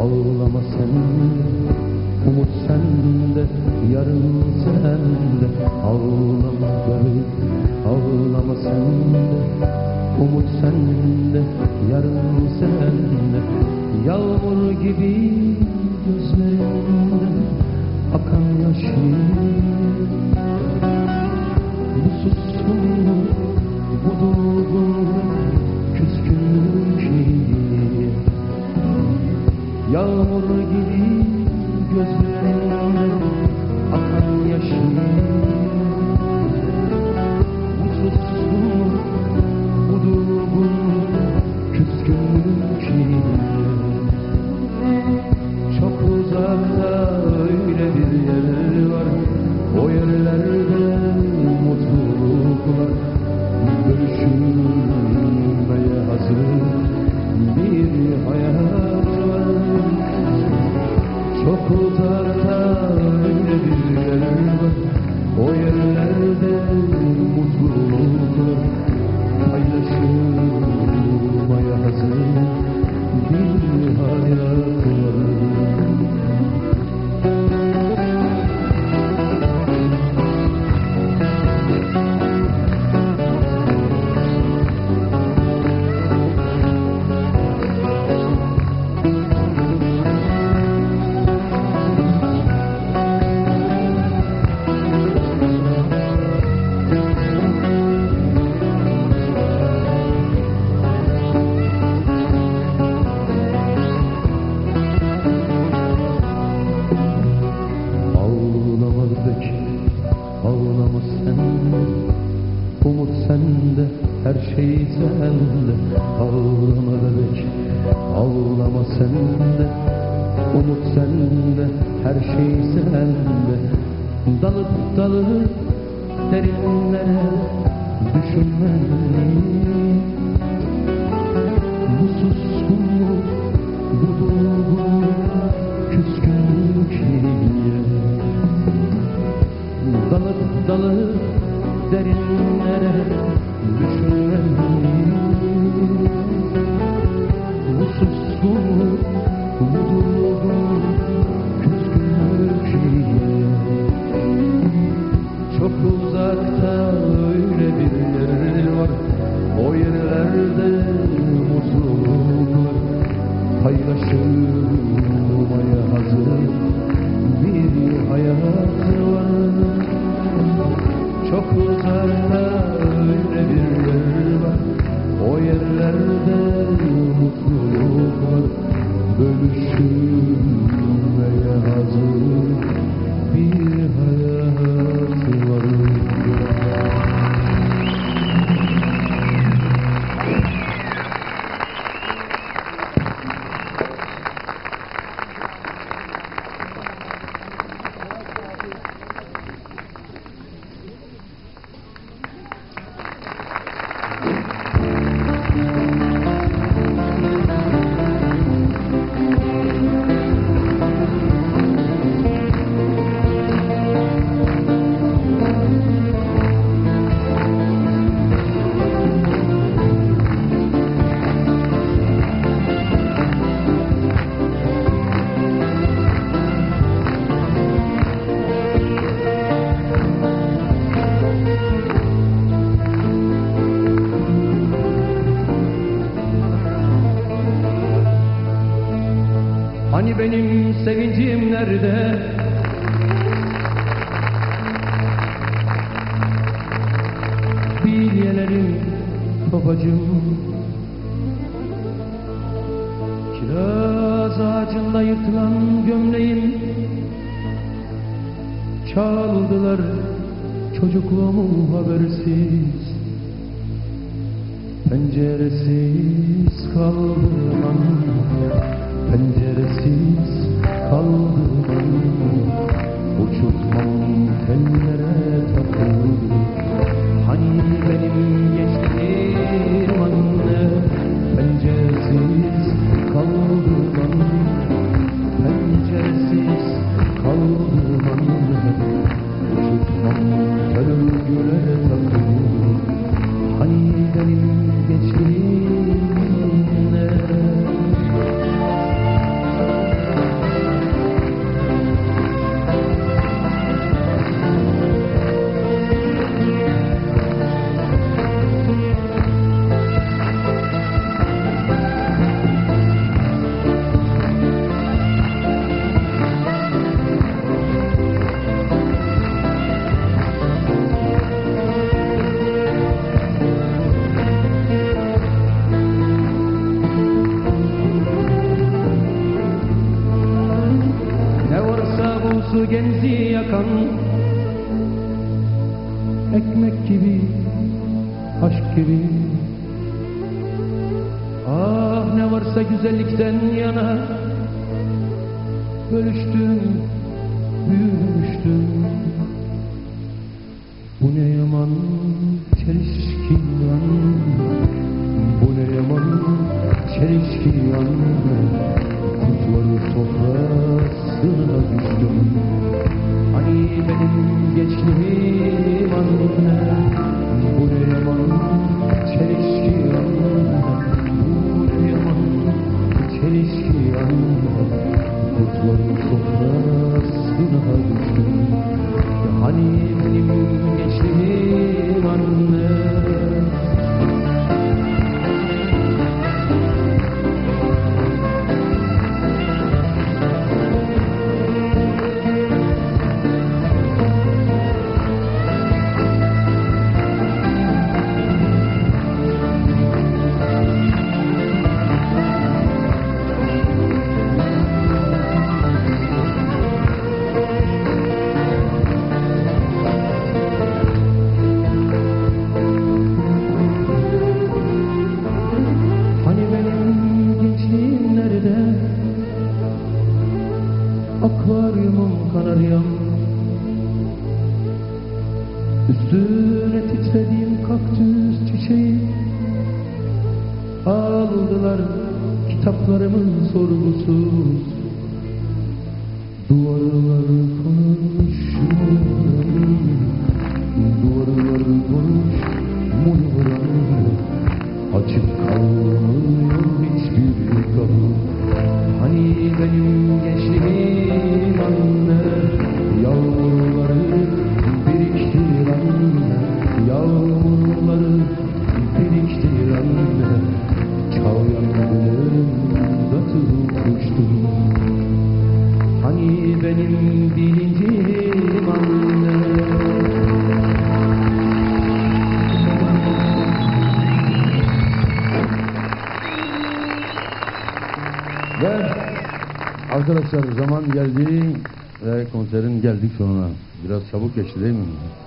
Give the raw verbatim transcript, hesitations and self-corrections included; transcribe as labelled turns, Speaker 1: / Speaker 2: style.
Speaker 1: Ağlama sen, umut sende, yarın sende. Ağlama bebek, ağlama sen de, umut sende, yarın sende. Yağmur gibi gözlerinde akan yaşım. Bu suskunluk, bu durgunluk, küskünlük iyi. Yağmur gibi gözlerinde akan yaşım. Bu suskunluk, bu durgunluk, küskünlük iyi. Çok uzakta öyle bir yer var, o yerlerde mutluluklar. Görüşülmeye hazır bir hayat var. Çok uzakta öyle bir yer var, o yerlerde mutluluklar. Paylaşılmaya hazır bir hayat var. Ağlama sen, umut sende, her şey sende. Ağlama bebek, ağlama sen de, umut sende, her şey sende. Dalıp dalıp derinlere düşünmeni. Bu suskunluk, bu durgunluk, küskünlük iyi. Dalıp dalıp derinlere düşünmeni. Bu suskunluk, bu durgunluk, küskünlük iyi. Çok uzakta öyle bir yer var, o yerlerde mutluluklar. Paylaşılmaya hazır bir hayat var. Çok uzakta öyle bir yer var, o yerlerde mutluluklar. Bölüşülmeye hazır bir hayat var. Hani benim sevincim nerede? Bilyelerim, babacım. Kiraz ağacında yırtılan gömleğim. Çaldılar çocukluğumu habersiz. Penceresiz kaldım, penceresiz kaldım. Uçurtmam tellere takıldı. Hani benim gençliğim anne, penceresiz kaldım. Penceresiz kaldım anne. Uçurtmam tellere takıldı. Hani benim gençliğim anne. genzi yakan ekmek gibi, aşk gibi. Ah ne varsa güzellikten yana bölüştüm, büyümüştüm. Bu ne yaman çelişki yan, bu ne yaman çelişki yan. Kurtları sofrasına düştüm. Hani benim gençliğim anne, bu ne yaman çelişki yan, bu ne yaman çelişki yan. Kurtları sofrasına düştüm. Hani benim gençliğim anne. Akvaryumum kanaryam, üstüne titrediğim kaktüs çiçeği. Aldılar kitaplarımın sorgusuz. Duvarları konuşmuyor, duvarları konuşmuyor. Açık kalmıyor hiçbir kapı. Hani benim gençliğim anne, yağmurları biriktir anne, yağmurları biriktir anne. Çal yangınında tutuştum. Hani benim bilincim anne. Ve arkadaşlar zaman geldi ve konserin geldik sonuna. Biraz çabuk geçti değil mi?